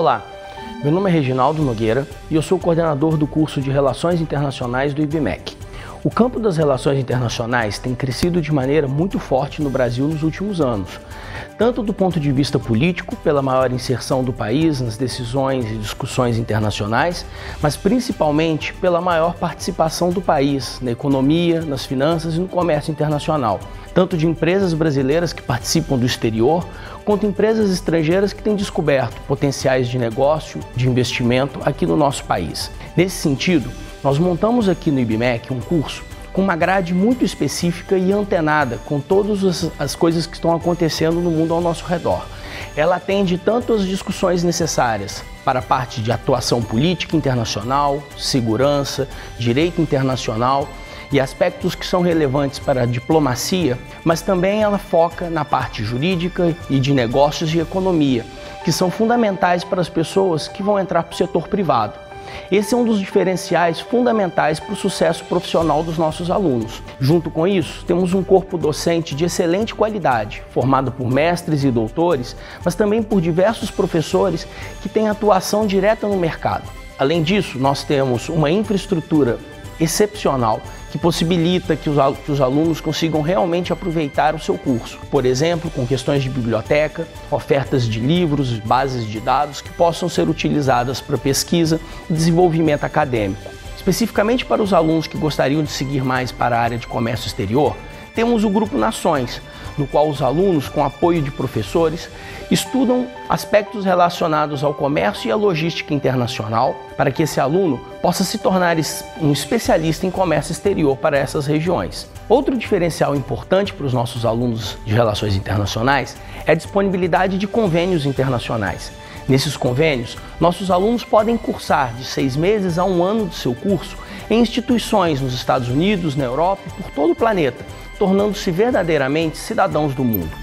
Olá, meu nome é Reginaldo Nogueira e eu sou coordenador do curso de Relações Internacionais do IBMEC. O campo das relações internacionais tem crescido de maneira muito forte no Brasil nos últimos anos, tanto do ponto de vista político, pela maior inserção do país nas decisões e discussões internacionais, mas principalmente pela maior participação do país na economia, nas finanças e no comércio internacional, tanto de empresas brasileiras que participam do exterior, quanto empresas estrangeiras que têm descoberto potenciais de negócio, de investimento aqui no nosso país. Nesse sentido, nós montamos aqui no IBMEC um curso com uma grade muito específica e antenada com todas as coisas que estão acontecendo no mundo ao nosso redor. Ela atende tanto as discussões necessárias para a parte de atuação política internacional, segurança, direito internacional e aspectos que são relevantes para a diplomacia, mas também ela foca na parte jurídica e de negócios e economia, que são fundamentais para as pessoas que vão entrar para o setor privado. Esse é um dos diferenciais fundamentais para o sucesso profissional dos nossos alunos. Junto com isso, temos um corpo docente de excelente qualidade, formado por mestres e doutores, mas também por diversos professores que têm atuação direta no mercado. Além disso, nós temos uma infraestrutura excepcional que possibilita que os alunos consigam realmente aproveitar o seu curso. Por exemplo, com questões de biblioteca, ofertas de livros, bases de dados que possam ser utilizadas para pesquisa e desenvolvimento acadêmico. Especificamente para os alunos que gostariam de seguir mais para a área de comércio exterior, temos o Grupo Nações, no qual os alunos, com apoio de professores, estudam aspectos relacionados ao comércio e à logística internacional, para que esse aluno possa se tornar um especialista em comércio exterior para essas regiões. Outro diferencial importante para os nossos alunos de relações internacionais é a disponibilidade de convênios internacionais. Nesses convênios, nossos alunos podem cursar de 6 meses a 1 ano do seu curso em instituições nos Estados Unidos, na Europa e por todo o planeta, tornando-se verdadeiramente cidadãos do mundo.